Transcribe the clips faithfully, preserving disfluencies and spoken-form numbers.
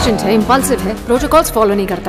Patient है, impulsive है, protocols follow नहीं करता।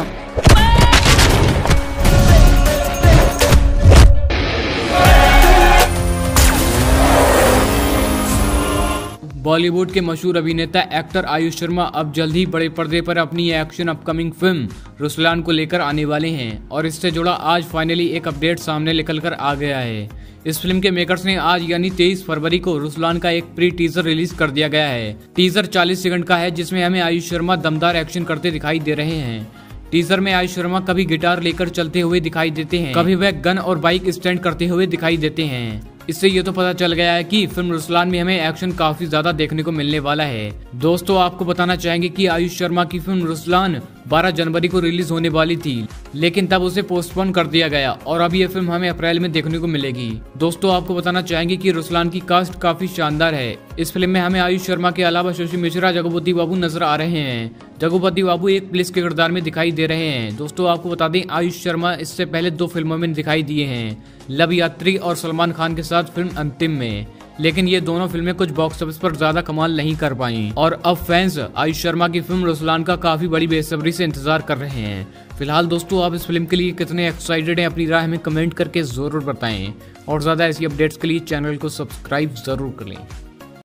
बॉलीवुड के मशहूर अभिनेता एक्टर आयुष शर्मा अब जल्द ही बड़े पर्दे पर अपनी एक्शन अपकमिंग फिल्म रुस्लान को लेकर आने वाले हैं और इससे जुड़ा आज फाइनली एक अपडेट सामने निकल कर आ गया है। इस फिल्म के मेकर्स ने आज यानी तेईस फरवरी को रुस्लान का एक प्री टीजर रिलीज कर दिया गया है। टीजर चालीस सेकंड का है जिसमें हमें आयुष शर्मा दमदार एक्शन करते दिखाई दे रहे हैं। टीजर में आयुष शर्मा कभी गिटार लेकर चलते हुए दिखाई देते हैं, कभी वह गन और बाइक स्टैंड करते हुए दिखाई देते हैं। इससे ये तो पता चल गया है कि फिल्म रुस्लान में हमें एक्शन काफी ज्यादा देखने को मिलने वाला है। दोस्तों आपको बताना चाहेंगे कि आयुष शर्मा की फिल्म रुस्लान बारह जनवरी को रिलीज होने वाली थी, लेकिन तब उसे पोस्टपोन कर दिया गया और अब ये फिल्म हमें अप्रैल में देखने को मिलेगी। दोस्तों आपको बताना चाहेंगे कि रुस्लान की कास्ट काफी शानदार है। इस फिल्म में हमें आयुष शर्मा के अलावा शशि मिश्रा, जगपति बाबू नजर आ रहे हैं। जगपति बाबू एक पुलिस के किरदार में दिखाई दे रहे हैं। दोस्तों आपको बता दें आयुष शर्मा इससे पहले दो फिल्मों में दिखाई दिए हैं, लव यात्री और सलमान खान के साथ फिल्म अंतिम में, लेकिन ये दोनों फिल्में कुछ बॉक्स ऑफिस पर ज्यादा कमाल नहीं कर पाई और अब फैंस आयुष शर्मा की फिल्म रुस्लान का काफी बड़ी बेसब्री से इंतजार कर रहे हैं। फिलहाल दोस्तों आप इस फिल्म के लिए कितने एक्साइटेड हैं अपनी राय हमें कमेंट करके जरूर बताएं और ज्यादा ऐसी अपडेट्स के लिए चैनल को सब्सक्राइब जरूर कर लें।